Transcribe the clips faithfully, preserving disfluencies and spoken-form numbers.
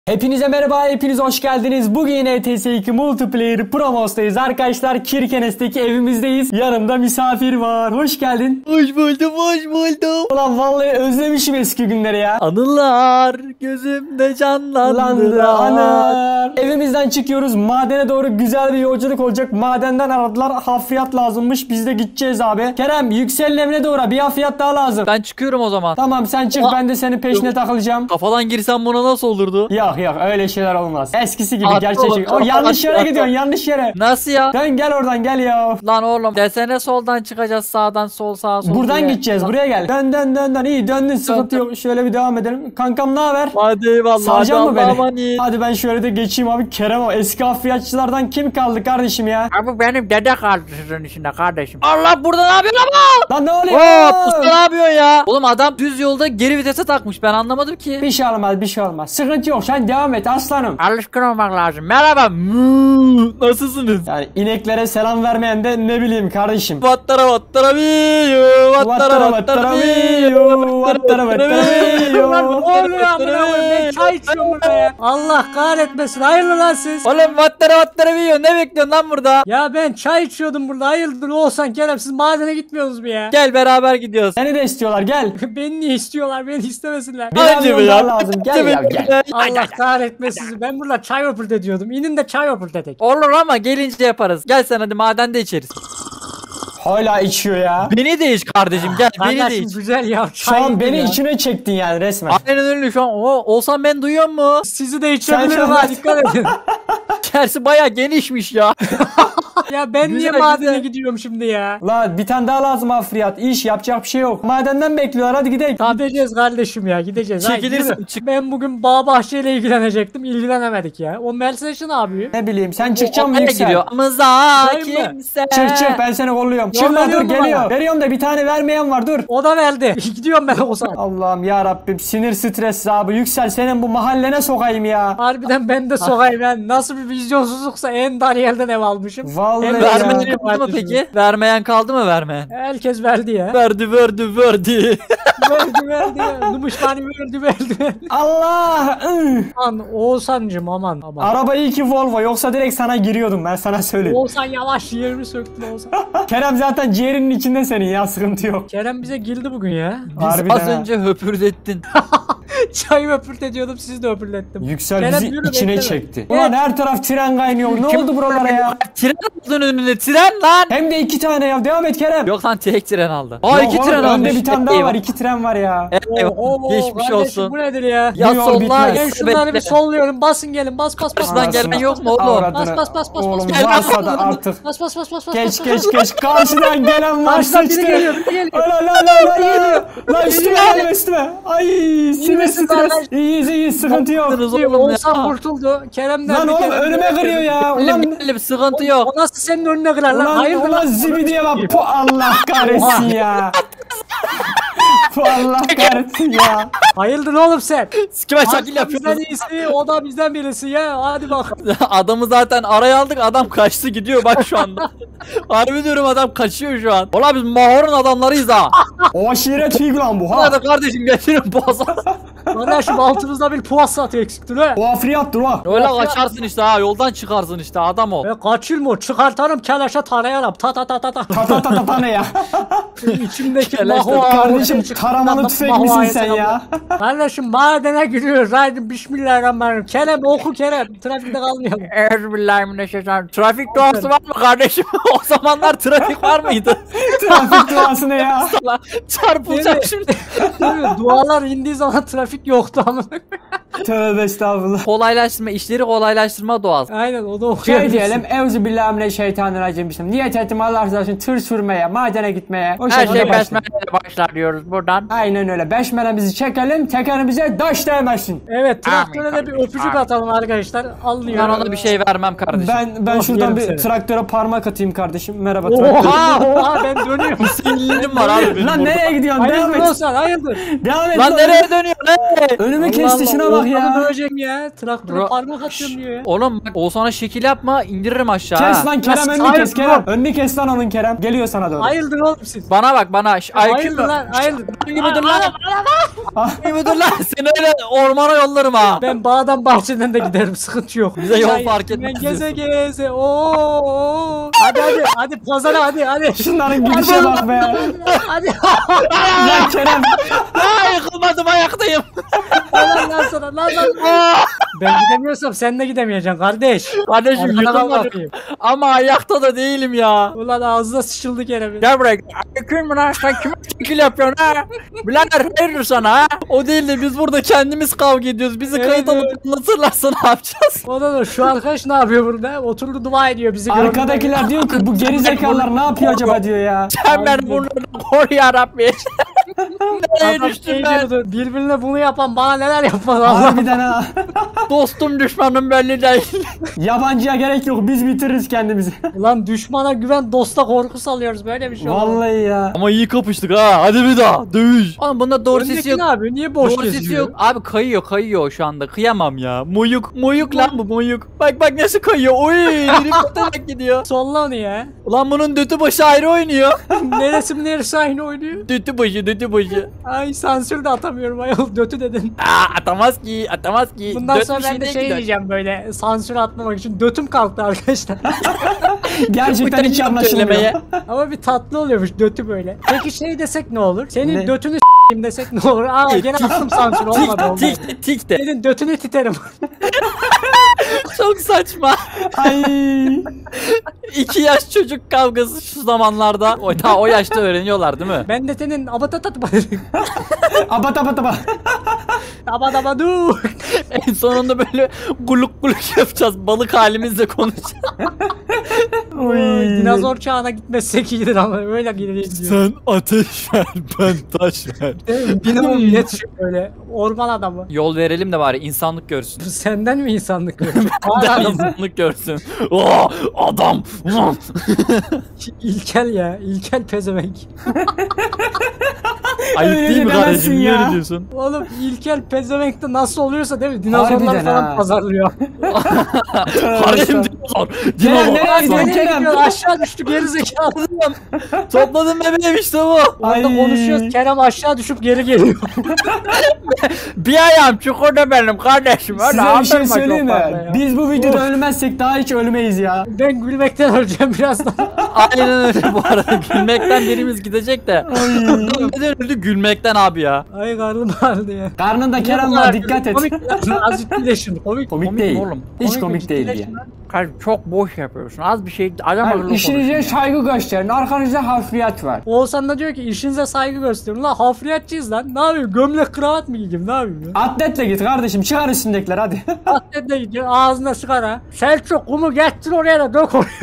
Hepinize merhaba, hepiniz hoş geldiniz. Bugün yine E T S iki Multiplayer Promos'tayız arkadaşlar. Kirkenes'teki evimizdeyiz. Yanımda misafir var. Hoş geldin. Hoş buldum, hoş buldum. Ulan vallahi özlemişim eski günleri ya. Anılar gözümde canlandı. Landı anılar. Evimizden çıkıyoruz. Madene doğru güzel bir yolculuk olacak. Madenden aradılar. Hafriyat lazımmış. Biz de gideceğiz abi. Kerem, Yüksel'in evine doğru bir hafriyat daha lazım. Ben çıkıyorum o zaman. Tamam sen çık, Aa, ben de senin peşine takılacağım. Kafadan girsem buna nasıl olurdu? Yok yok öyle şeyler olmaz. Eskisi gibi Atla gerçekçi. oğlum, O yanlış yere atla. gidiyorsun, yanlış yere. Nasıl ya? Dön gel oradan gel ya. Lan oğlum desene soldan çıkacağız, sağdan sol sağ sol. Buradan diye. gideceğiz. Lan, Buraya gel. Dön dön dön dön. İyi döndün, sıkıntı yok. Şöyle bir devam edelim. Kankam ne haber? Hadi eyvallah. Saracak mı beni? Beni? Hadi ben şöyle de geçeyim abi. Kerem, o eski hafriyatçılardan kim kaldı kardeşim ya? Abi benim dede kaldı sizin içinde kardeşim. Allah burada ne yapıyorsun ama? Lan ne oluyor? Hop usta ne yapıyorsun ya? Oğlum adam düz yolda geri vitese takmış, ben anlamadım ki. Bir şey olmaz, bir şey olmaz. Sıkıntı yok. Sen devam et aslanım. Alışkın olmak lazım. Merhaba. Mmm, nasılsınız? Yani ineklere selam vermeyen de ne bileyim kardeşim. Vattara vattara biyo, vattara vattara biyo, vattara vattara biyo. Lan ne oluyor amına koyayım? Ben çay içiyorum burada ya. Allah kahretmesin. Hayırlı lan siz. Oğlum vattara vattara biyo, ne bekliyorsun lan burada? Ya ben çay içiyordum burada. Hayırdır Oğuzhan, Kerem, siz madene gitmiyorsunuz mu ya? Gel beraber gidiyoruz. Seni de istiyorlar, gel. Beni niye istiyorlar? Beni istemesinler. Bir Hadi be kamyon ya. daha lazım. Gel ya gel. Allah kahretmesin sizi. Ben burada çay öpürt ediyordum. İnin de çay öpürt edek. Olur ama gelince yaparız. Gel sen hadi madende içeriz. Hala içiyor ya. Beni de iç kardeşim, gel beni de Kardeşim iç. güzel ya. Şu Çay an beni ya. içine çektin yani resmen. Aynen öyle şu an. O, olsan ben duyuyor mu? Sizi de Sen içebilirim şu an- ha, dikkat edin. İçerisi baya genişmiş ya. Ya ben niye Güzel, madene güzel. gidiyorum şimdi ya? La bir tane daha lazım hafriyat. İş yapacak bir şey yok. Madenden bekliyorlar, hadi gidelim. Gideceğiz kardeşim ya, gideceğiz. Haydi Çekilirsin, yürü. çık. Ben bugün bağ bahçeyle ilgilenecektim, ilgilenemedik ya. O Mercedes'in ne yapıyor? Ne bileyim, sen çıkacaksın mı Nereye Yüksel? gidiyor? Amıza Çıkayım mı? kimse. Çık çık, ben seni kolluyorum. Çıkma, dur veriyor mu geliyor. bana? Veriyorum da bir tane vermeyen var, dur. O da verdi. Gidiyorum ben o zaman. Allah'ım ya Rabbim, sinir stres abi. Yüksel, senin bu mahallene sokayım ya. Harbiden ben de sokayım ben. Nasıl bir vizyonsuzluksa en dar yerden ev almışım. Vallahi Hem ya. Vermeyen vermeyen kaldı mı peki? Vermeyen kaldı mı vermeyen? Herkes verdi ya. Verdi verdi verdi. verdi verdi ya. Numuşmani verdi verdi. Allah! ıh! Aman Oğuzhan'cım aman aman. Araba iyi ki Volvo, yoksa direkt sana giriyordum, ben sana söyleyeyim. Oğuzhan yavaş, yerimi söktün Oğuzhan. Kerem zaten ciğerinin içinde senin ya, sıkıntı yok. Kerem bize girdi bugün ya. Biz Harbiden az ha. önce höpürdettin. Çayı öpürt ediyordum, sizi de öpürlettim. Yüksel Kerem, bizi yürü, içine bekleme. çekti. Evet. Ulan her taraf tren kaynıyor. Ne oldu buralara ya? Tren aldın önüne, tren lan. Hem de iki tane ya. Devam et Kerem. Yok lan tek tren aldı. Aa Yok iki oğlum, tren almış. önde bir tane daha Eyvah. var. İki tren var ya. Eyvah. Oo, Geçmiş kardeşim, olsun. bu nedir ya? Ya Bu yol solla. bitmez. Ben ya şunları bir bekle. solluyorum. Basın gelin. Bas bas bas. Karşıdan bas, gelen bas, yok bas, mu oğlum? Avradını. Bas bas bas bas Oğlum bas. varsa da artık. Bas bas bas bas bas. Geç bas, geç bas. geç. Karşıdan gelen var, Karşıdan biri sıçtı. geliyor, biri geliyor. La la la la la. La üstüme gelme üstüme. Ay sinir misin stres. kardeş? İyiyiz iyiyiz, sıkıntı yok. Yaptınız Bir oğlum ya. Oğuzhan kurtuldu. Kerem'den Lan bir oğlum Kerem- önüme kırıyor ya. Elim Ulan elim sıkıntı yok. O nasıl senin önüne kırar lan? ulan Hayırdır ulan lan? zibidiye bak. Bu Allah kahretsin ya. Bu Allah kahretsin ya. Hayırdır oğlum sen? Sikime şakil Bizden yapıyorsunuz. iyisi, o da bizden birisi ya. Hadi bak. Adamı zaten araya aldık, adam kaçtı gidiyor bak şu anda. Harbi diyorum, adam kaçıyor şu an. Ola biz Mahor'un adamlarıyız ha. O aşiret fig lan bu ha. Hadi kardeşim getirin boğaza. Kardeşim altımızda bir puas satı eksiktir ha. O afriyattır o. Öyle kaçarsın işte ha, yoldan çıkarsın işte adam o. E kaçırma, çıkartarım keleşe tarayaram. Ta ta ta ta ta. Ta ta ta ta ta ne ya? İçimdeki Keleş de maho Kardeşim taramalı tüfek misin sen ya? Kardeşim madene giriyoruz. Haydi bismillahirrahmanirrahim. Kerem oku Kerem. Trafikte kalmayalım. Euzubillahimineşşeytanirracim. Trafik doğası var mı kardeşim? O zamanlar trafik var mıydı? Trafik duası ne ya? Sana çarpılacak şimdi. Dualar indiği zaman trafik yoktu ama. Tövbe estağfurullah. Kolaylaştırma, işleri kolaylaştırma doğası. Aynen onu okuyor. Şey diyelim, Euzubillahimineşşeytanirracim işte. Niyet ettim Allah razı olsun tır sürmeye, madene gitmeye. O Her şekilde şey başla. besmeleyle başlar diyoruz buradan. Aynen öyle. Beşmelemizi çekelim, tekerimize taş değmesin. Evet, traktöre Amin de bir öpücük kardeşim, atalım arkadaşlar. Alınıyor. Ben ona bir şey vermem kardeşim. Ben ben Oh, şuradan yerim bir seni. traktöre parmak atayım kardeşim. Merhaba traktör. Oha oha ben dönüyorum. Sinirlerim var abi benim Lan burada. nereye gidiyorsun? Devam Hayırdır et. olsan hayırdır. Devam et. Lan nereye dönüyor? Nereye? Önümü Allah kesti, Allah, şuna bak. Yazık ya. Adamı döveceğim ya. Traktöre Bro- parmak atıyorum diyor ya. Oğlum bak Oğuzhan'a şekil yapma indiririm aşağı. Kes ha. lan Kerem, Nasıl- önünü Hayır, kes Kerem. dur. Önünü kes lan onun Kerem. Geliyor sana doğru. Hayırdır oğlum siz? Bana bak bana. Ş- I Q Hayırdır mu? lan hayırdır. Gibi dur lan. Gibi dur lan. Seni öyle ormana yollarım ha. Ben bağdan bahçeden de giderim, sıkıntı yok. Bize yol Çay- fark etmez Ben geze diyorsun. geze ooo. Hadi hadi hadi pazara hadi hadi. Şunların gülüşe bak be. Hadi. Lan Kerem. Aa, yıkılmadım ayaktayım. Lan lan sana lan lan. Ben gidemiyorsam sen de gidemeyeceksin kardeş. Kardeşim Arkana yıkılmadım. bakayım. Ama ayakta da değilim ya. Ulan ağzına sıçıldı Kerem'in. Gel buraya. Kim mi lan? Sen kime şekil yapıyorsun ha? Birader hayırdır sana ha? O değil de biz burada kendimiz kavga ediyoruz. Bizi Evet, kayıt alıp evet. anlatırlarsa ne yapacağız? O da şu arkadaş ne yapıyor burada? Oturdu dua ediyor bizi. Arkadakiler diyor ki bu geri zekalılar ne yapıyor acaba diyor ya. Sen beni bunlardan koru yarabbi. Nereye Adam düştüm şey ben? diyordu, birbirine bunu yapan bana neler yapmaz Allah. Harbiden ha. Dostum düşmanım belli değil. Yabancıya gerek yok, biz bitiririz kendimizi. Ulan düşmana güven, dosta korku salıyoruz, böyle bir şey olur. Vallahi ya. Ama iyi kapıştık ha. Hadi bir daha. Dövüş. Oğlum bunda doğru sesi Öndeki yok. ne yapıyor? Niye boş Doğru sesi geziyor? yok. Abi kayıyor kayıyor şu anda. Kıyamam ya. Moyuk. Moyuk lan bu moyuk. Bak bak nasıl kayıyor. Oy. Helikopterle gidiyor. Solla onu ya. Ulan bunun dötü başı ayrı oynuyor. Neresi mi neresi aynı oynuyor? Dötü başı dötü başı. Ay sansür de atamıyorum ayol, dötü dedin. Aa, atamaz ki atamaz ki. Bundan Döt sonra bir ben de şeyden şey gider. diyeceğim, böyle sansür atmamak için dötüm kalktı arkadaşlar. Gerçekten hiç anlaşılmıyor. Söylemeye. Ama bir tatlı oluyormuş dötü böyle. Peki şey desek ne olur? Senin Ne? dötünü s**eyim desek ne olur? Aa gene attım sansür, olmadı olmadı. Tik tik tik de. Senin götünü titerim. Çok saçma. Ay. İki yaş çocuk kavgası şu zamanlarda. O, daha o yaşta öğreniyorlar değil mi? Ben de senin abatatat Abat abat abat. abadabadu. En sonunda böyle guluk guluk yapacağız. Balık halimizle konuşacağız. Oy. Dinozor çağına gitmezsek iyidir ama öyle gidelim diyor. Sen ateş ver, ben taş ver. Dinamo millet böyle orman adamı. Yol verelim de bari insanlık görsün. Senden mi insanlık görüyor? Daha Adam insanlık görsün. Oh, adam. Ulan. ilkel ya, ilkel pezevenk. Ayıp Öyle değil mi demezsin kardeşim? Niye ya. öyle diyorsun? Oğlum ilkel pezevenk de nasıl oluyorsa değil mi? Dinozorlar Harbiden falan ha. pazarlıyor. Kardeşim dinozor. Kerem Dinozor. nereye gidiyorsun Nereye Kerem? gidiyor? Aşağı düştü geri zekalı. Topladım bebeğim işte bu. Orada Ay. konuşuyoruz. Kerem aşağı düşüp geri geliyor. Bir ayağım çukurda benim kardeşim. Öyle Size bir şey aferin söyleyeyim çok fazla mi? ya. Biz bu videoda ölmezsek daha hiç ölmeyiz ya. Ben gülmekten öleceğim birazdan. Aynen öyle bu arada. Gülmekten birimiz gidecek de. Neden öldü? Gülmekten abi ya. Ay karnım ağrıdı ya. Karnında Kerem var, dikkat et. Komik ya. Az ciddileşin. Komik. Komik Komik değil. mi oğlum? Hiç komik değil ya. ciddileşin lan. Kardeşim çok boş yapıyorsun. Az bir şey adam Hayır, akıllı işinize konuş ya. saygı gösterin. Arkanızda harfiyat var. Oğuzhan da diyor ki işinize saygı gösterin. Lan hafriyatçıyız lan. Ne yapayım? Gömlek kravat mı giyeyim? Ne yapayım ya? Atletle git kardeşim, çıkar üstündekiler hadi. Atletle gidiyor. Ağzına sigara. Selçuk kumu getir oraya da dök oraya.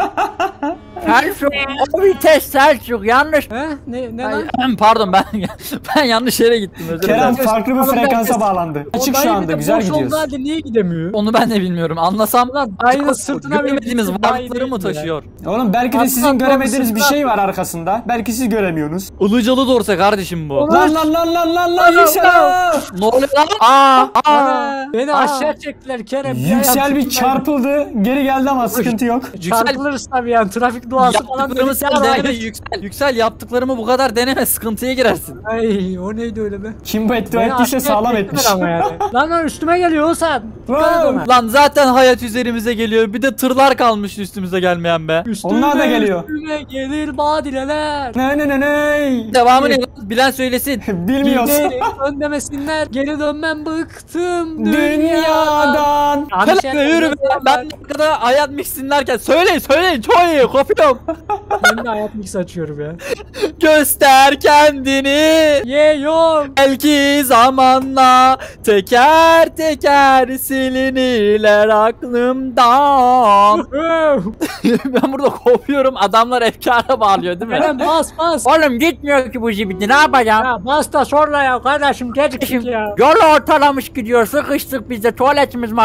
Selçuk. O vites Selçuk. Yanlış. He? Ne, ne lan? Ay, Pardon ben ben yanlış yere gittim özür Kerem dilerim. farklı bir Oğlum, frekansa herkes- bağlandı. Açık O dayı şu bir anda, de güzel boş gidiyoruz. olduğu halde niye gidemiyor? Onu ben de bilmiyorum. Anlasam Lan dayının sırtına bir göremediğimiz gitsin, daha iyi varlıkları mı değil mi taşıyor? Oğlum belki de Atla, sizin atla, göremediğiniz bir atla. şey var arkasında. Belki siz göremiyorsunuz. Ilıcalı dorsa kardeşim bu. Oğlum, Lan lan lan lan lan lan yüksel. Ne oluyor lan? Aa, aa. Ana, beni Aa. aşağı çektiler Kerem. Bir Yüksel ayağım bir tuttu. çarpıldı. Geri geldi ama sıkıntı yok. Çarpılırız tabii yani, trafik duası falan. Yaptıklarımı sen dedik ya, deneme hayır. yüksel. Yüksel yaptıklarımı bu kadar deneme sıkıntıya girersin. Ay o neydi öyle be? Kim bu etti Beni ettiyse aşağı sağlam çektiler etmiş. ama yani. Lan lan üstüme geliyor Oğuzhan. Dikkat et ona. Lan zaten hayat üzerimize geliyor. Bir de tırlar kalmış üstümüze gelmeyen be. Üstüme, Onlar da geliyor. Üstüme gelir badileler. Ne ne ne ne. Devamı ne? Bilen söylesin. Bilmiyoruz. Giderim ön demesinler. Geri dönmem bıktım dünyadan. Dünyadan. Yanlış Hele yürü be. Ben bu kadar hayat mixin derken söyleyin söyleyin. Çok iyi kopuyorum. Ben de hayat mix açıyorum ya. Göster kendini. Ye yok. Belki zamanla teker teker silinirler aklımdan. Ben burada kopuyorum. Adamlar efkara bağlıyor değil mi? Kerem bas bas. Oğlum gitmiyor ki bu jibiti. Ne yapacağım? Ya bas da sonra ya kardeşim geciktik ya. Yol ortalamış gidiyor. Sıkıştık biz de. Tuvaletimiz var. Madende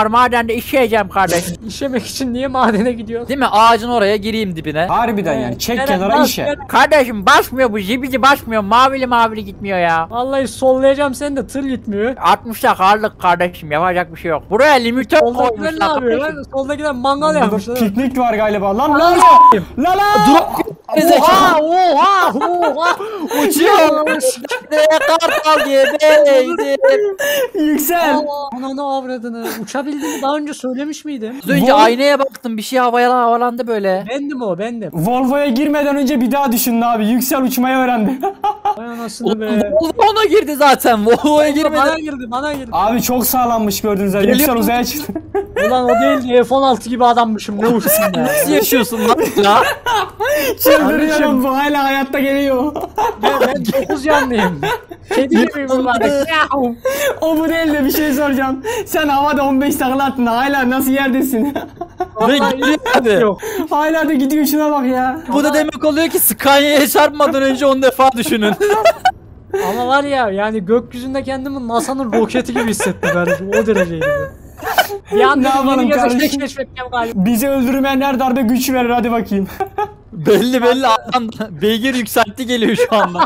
madende işeyeceğim kardeşim. İşemek için niye madene gidiyorsun? Değil mi? Ağacın oraya gireyim dibine. Harbiden yani çek Kerem, kenara bas, işe. Kerem. Kardeşim basmıyor bu zibici basmıyor. Mavili mavili gitmiyor ya. Vallahi sollayacağım seni de tır gitmiyor. altmışta kaldık kardeşim yapacak bir şey yok. Buraya limitör Soldakiler ne koymuşlar. yapıyor lan? Soldakiler mangal Burada yapmışlar. piknik var galiba. Lan ne Lan oluyor? Lan lan. Oha oha oha. Uçuyor. Nereye kartal yedeydim. Yüksel. Ananı avradını. Uçabildiğimi daha önce söylemiş miydim? Az önce Vol- aynaya baktım bir şey havaya havalandı böyle. Bendim o bendim. Volvo'ya girmeden önce bir daha düşün abi. Yüksel uçmayı öğrendi. Vay anasını Oğlum be. Volvo ona girdi zaten. Volvo'ya Bana girmedi. girdi bana girdi. Abi çok sağlammış gördüğünüz üzere. Geliyor. Yüksel uzaya çıktı. Ulan o değil F on altı gibi adammışım ne uçsun ya. Nasıl yaşıyorsun lan ya? Çıldırıyorum bu hala hayatta geliyor. Ben, ben dokuz yanlıyım. Kedi gibiyim bunlar. O bu değil de bir şey soracağım. Sen havada on beş takla attın hala nasıl yerdesin? Ve geliyor abi. Yok. Hala da gidiyor şuna bak ya. Bu da demek oluyor ki Scania'ya çarpmadan önce on defa düşünün. Ama var ya yani gökyüzünde kendimi NASA'nın roketi gibi hissettim kardeşim o dereceydi. Bir Ne anda yapalım yeni gezegen kardeşim? keşfedeceğim galiba. Bizi öldürmeyenler darbe güç verir hadi bakayım. belli belli adam beygir yükseltti geliyor şu anda.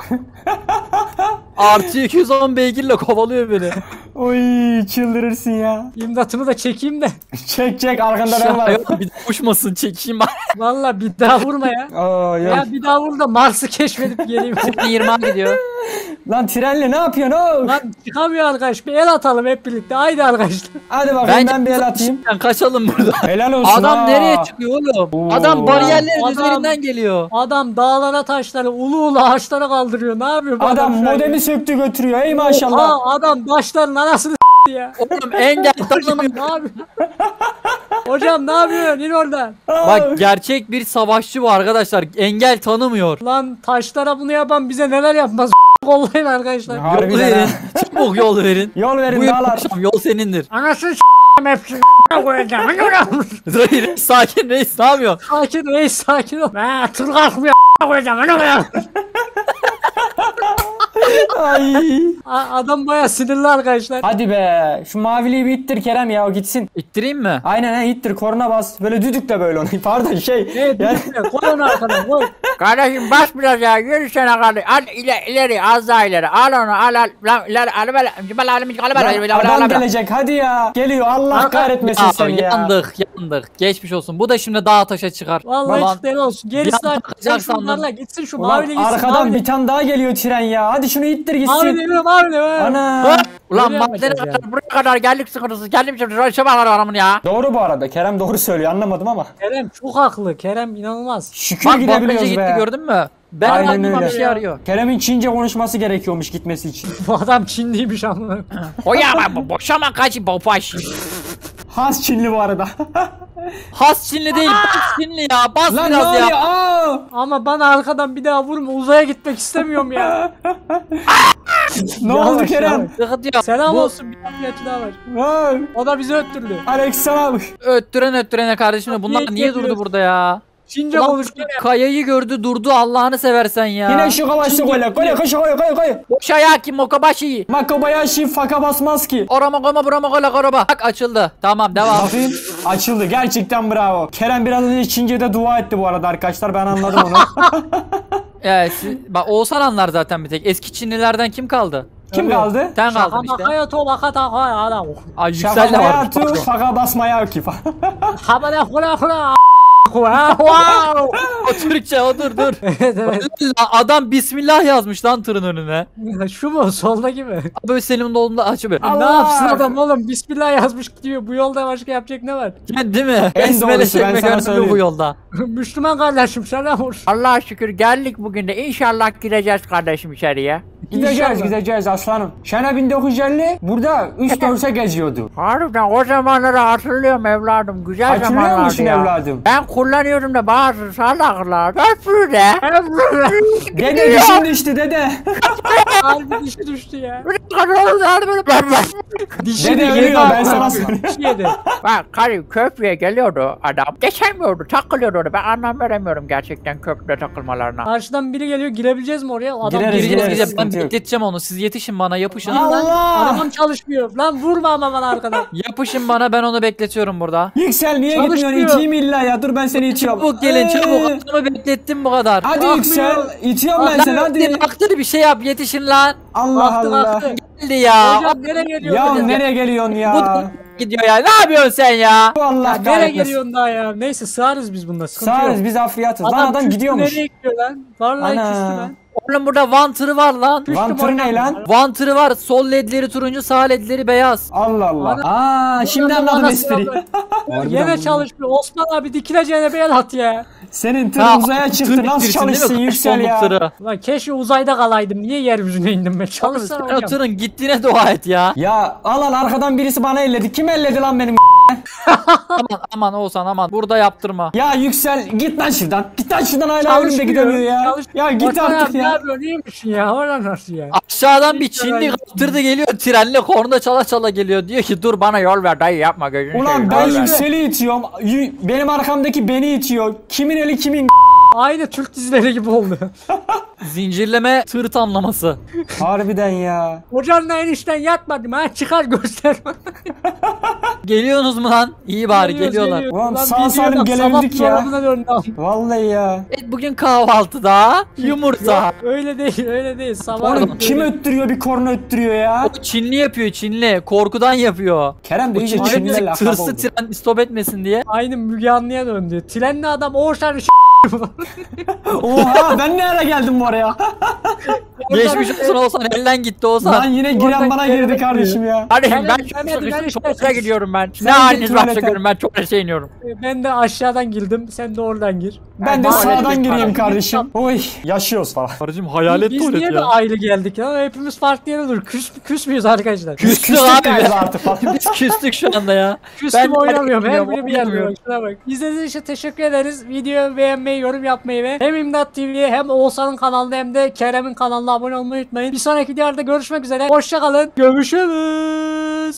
Artı iki yüz on beygirle kovalıyor beni. Oy çıldırırsın ya. İmdatımı da çekeyim de. Çek çek arkanda ben Ya, varım. yok, bir de uçmasın çekeyim bari. Valla bir daha vurma ya. Aa, yok. Ya bir daha vur da Mars'ı keşfedip geleyim. yirmi gidiyor. Lan trenle ne yapıyorsun oğlum? Lan çıkamıyor arkadaş bir el atalım hep birlikte. Haydi arkadaşlar. Hadi bakayım Bence ben bir el atayım. Sen kaçalım buradan. Helal olsun Adam ha. nereye çıkıyor oğlum? Oo. Adam bariyerlerin Adam- üzerinden geliyor. Adam dağlara taşlara ulu ulu ağaçlara kaldırıyor. Ne yapıyor bu adam? Adam şu an modemi ya? söktü götürüyor ey maşallah. Aa, adam taşların anasını s**ti ya. Oğlum engel tanımıyor. Ne yapıyor? Hocam ne yapıyorsun? İn oradan. Bak gerçek bir savaşçı bu arkadaşlar. Engel tanımıyor. Lan taşlara bunu yapan bize neler yapmaz kollayın arkadaşlar. Yol Harbiden verin. ha. Çabuk yol verin. Yol verin Bu dağlar. akşam yol senindir. Anasını s**tim hepsini koyacağım. Reis sakin reis ne yapıyorsun? Sakin reis sakin ol. Ha tır kalkmıyor koyacağım. Ay. A- Adam baya sinirli arkadaşlar. Hadi be. Şu maviliği bir ittir Kerem ya o gitsin. İttireyim mi? Aynen ha ittir korna bas. Böyle düdük de böyle onu. Pardon şey. Evet yani, koy onu arkadan koy. Kardeşim bas biraz ya yürüsene kardeşim. Al ileri, ileri az daha ileri. Al onu al al. Lan ileri al böyle. Cibal alim cibal lan adam gelecek hadi ya. Geliyor Allah kahretmesin Ya, seni ya. yandık yandık. Geçmiş olsun. Bu da şimdi dağa taşa çıkar. Vallahi Ulan, çıktığı olsun. Gerisi bir an de takacak sen şunlarla sandım. gitsin şu Ulan mavili gitsin. arkadan mavili. bir tane daha geliyor tren ya. Hadi şunu ittir Mavili gitsin. geliyor mavili. mavili. Ana. Ulan Öyle madene yapacağız kadar yani. buraya kadar geldik sıkıntısız. Geldim şimdi röşe var adamın ya. Doğru bu arada. Kerem doğru söylüyor anlamadım ama. Kerem çok haklı. Kerem inanılmaz. Şükür Bak bankacı gidebiliyoruz gitti be. gördün mü? Ben Aynen aklıma öyle. bir şey arıyor. Kerem'in Çince konuşması gerekiyormuş gitmesi için. Bu adam Çinliymiş amına. Oya bu boşama kaç bopaş. Has Çinli bu arada. Has Çinli değil, bas Çinli ya. Bas Lan ne biraz oluyor? ya. Aa! Ama bana arkadan bir daha vurma. Uzaya gitmek istemiyorum ya. Ne Yavaş, oldu Kerem? yavaş. Sıkıntı yok. Selam Bu olsun bir yapıcı daha var. Vay. O da bizi öttürdü. Aleykümselam. öttüren öttürene kardeşim de bunlar Niye niye durdu geliyorsun? burada ya? Çince Ulan konuşuyor. kayayı gördü durdu Allah'ını seversen ya. Yine şu kavaşı koyla. Koyla koş koy koy koy. Boşayaki mokabashi. Makabayashi faka basmaz ki. Orama goma burama gola goroba. Bak açıldı. Tamam devam. Bakayım. Açıldı. Gerçekten bravo. Kerem biraz önce Çince'de dua etti bu arada arkadaşlar. Ben anladım onu. Evet, siz- bak Oğuzhan anlar zaten bir tek. Eski Çinlilerden kim kaldı? Kim Tabii. kaldı? Sen kaldın Şaka işte. makaya to bakata kaya adam. Ay Şaka Yüksel de var. hayatı faka basmaya ki. Habara kula kula. Wow. O Türkçe o dur dur. Evet evet. Adam Bismillah yazmış lan tırın önüne. Şu mu? Soldaki mi? Böyle Selim'in dolunda açıyor. Allah! Ne yapsın adam oğlum? Bismillah yazmış gidiyor. Bu yolda başka yapacak ne var? Yani değil mi? En Besmele doğrusu, ben çekmek sana önemli söyleyeyim. bu yolda. Müslüman kardeşim selam olsun. Allah'a şükür geldik bugün de inşallah gireceğiz kardeşim içeriye. Gideceğiz İnşallah. gideceğiz aslanım. Sene bin dokuz yüz elli burada üç dörse geziyordu. Harbiden o zamanları hatırlıyorum evladım. Güzel Hatırlıyor zamanlardı musun ya. evladım? Ben kullanıyordum da bazı salaklar. Öpür de. Dede dişin düştü dede. Harbi dişi düştü ya. Dede ölüyor ben sana söyleyeyim. Dişi yedi. Bak karı köprüye geliyordu adam. Geçemiyordu takılıyordu orada. Ben anlam veremiyorum gerçekten köprüde takılmalarına. Karşıdan biri geliyor girebileceğiz mi oraya? Adam Gireriz, giriyor. gireriz. Gireceğiz gireceğiz. Ben sıkıntı yok. bekleteceğim onu. Siz yetişin bana, yapışın. Allah! Arabam çalışmıyor. Lan vurma ama bana arkadan. Yapışın bana, ben onu bekletiyorum burada. Yüksel niye Çalışmıyor. gitmiyorsun? İteyim illa ya. Dur ben seni itiyorum. Çabuk gelin Ee, çabuk. Adamı beklettim bu kadar. Hadi Bakmıyor. Yüksel. İtiyorum ben Lan seni hadi. Aktır bir şey yap, yetişin lan. Allah Baktı, Allah. baktı. Geldi ya. Hocam nereye geliyor? Ya hocam? nereye geliyorsun Bu ya? da gidiyor ya. Ne yapıyorsun sen ya? Bu Allah Ya nereye kahretmesin. geliyorsun daha ya? Neyse sığarız biz bunda. Sıkıntı Sağırız yok. biz afriyatız. Lan adam küstü, gidiyormuş. nereye gidiyor lan? Vallahi Ana. küstü lan. Oğlum burada van tırı var lan. Vantır ne lan? Van tırı var. Sol ledleri turuncu, sağ ledleri beyaz. Allah Allah. Ana- Aa şimdi Bana anladım bana espriyi. sıra- Harbiden Yine bu- çalışmıyor. Osman abi dikileceğine bir el at ya. Senin tır Ha, uzaya tır çıktı. Nasıl bitirsin değil mi? çalışsın Kaç Yüksel tonluk ya? tırı? Lan keşke uzayda kalaydım. Niye yeryüzüne indim ben? Oğlum Çalışsana sen o hocam. tırın gittiğine dua et ya. Ya al al arkadan birisi bana elledi. Kim elledi lan benim? Aman aman Oğuzhan aman. Burada yaptırma. Ya Yüksel git lan şuradan. Git lan şuradan hala Çalışmıyor. önümde gidemiyor ya. Çalış- Ya git Osman artık abi Ne ya. yapıyorsun? İyi misin ya? Oradan nasıl ya? Aşağıdan bir Hiç Çinli öyle- kaptırdı geliyor, trenle korna çala çala geliyor. Diyor ki dur bana yol ver dayı, yapma gözünü Ulan seveyim, ben yol ver. Yüksel'i itiyorum. Yü- Benim arkamdaki beni itiyor. Kimin eli kimin? Aynı Türk dizileri gibi oldu. Zincirleme tır tamlaması. Harbiden ya. Hocanla enişten yatmadım ha. Çıkar göster. Geliyorsunuz mu lan? İyi bari Geliyoruz, geliyorlar. geliyoruz. Ulan Ulan sağ video salim bak, gelebildik sabah ya. programına döndü abi. Vallahi ya. Evet bugün kahvaltıda yumurta. Yok, öyle değil öyle değil. Sabah Oğlum kim öttürüyor bir korna öttürüyor ya? O Çinli yapıyor, Çinli. Korkudan yapıyor. Kerem de O iyice Çinli Çinli müzik lakap tırsı oldu. tren stop etmesin diye. Aynı Müge Anlı'ya döndü. Trenli adam Oğuzhan Oha ben ne ara geldim bu oraya? Geçmiş olsun olsan elden gitti olsan. Lan yine giren Oradan bana geri girdi bekliyor. kardeşim ya. Hadi Hemen- ben hemen çok ben sıkıştım, işte- tuvalete gidiyorum ben. Sen Ne git haliniz varsa tuvalete. görün, ben tuvalete iniyorum. Ben de aşağıdan girdim. Sen de oradan gir. Ben de Bana sağdan verecek gireyim para. kardeşim. Oy yaşıyoruz falan. Karıcığım Biz niye de ayrı geldik ya? Hepimiz farklı yere dur. Küs, küs müyüz arkadaşlar? Küstük Küstük abi. galiba artık falan. Biz küstük şu anda ya. Küstüm Ben- oynamıyorum. Her oynamıyorum, biri bir yerde. oynamıyorum. Şuna bak. İzlediğiniz için teşekkür ederiz. Videoyu beğenmeyi, yorum yapmayı ve hem İmdat T V'ye hem Oğuzhan'ın kanalına hem de Kerem'in kanalına abone olmayı unutmayın. Bir sonraki videolarda görüşmek üzere. Hoşçakalın. Görüşürüz.